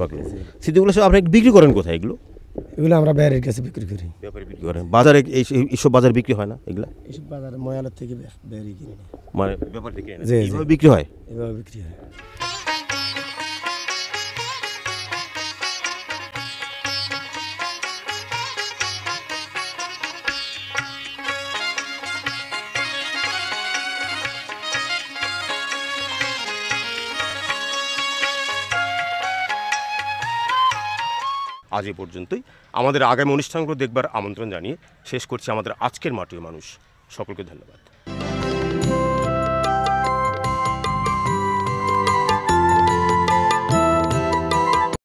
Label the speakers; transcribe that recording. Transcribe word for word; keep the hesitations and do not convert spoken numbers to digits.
Speaker 1: পাকলো। সিদ্ধিগুলো সব আপনি বিক্রি করেন কোথায় এগুলো?
Speaker 2: এগুলো আমরা বাইরের কাছে বিক্রি করি।
Speaker 1: ব্যাপারে বিক্রি করেন? বাজারে এই এইসব বাজারে বিক্রি হয় না এগুলা?
Speaker 2: এইসব বাজারে ময়ালার থেকে বাইরে কিনে নিই।
Speaker 1: মানে ব্যাপার থেকে
Speaker 2: জি, জি।
Speaker 1: এইভাবে বিক্রি হয়?
Speaker 2: এভাবে বিক্রি হয়।
Speaker 1: আজ এ পর্যন্তই। আমাদের আগামী অনুষ্ঠানগুলো দেখবার আমন্ত্রণ জানিয়ে শেষ করছি আমাদের আজকের মাটির মানুষ। সকলকে ধন্যবাদ।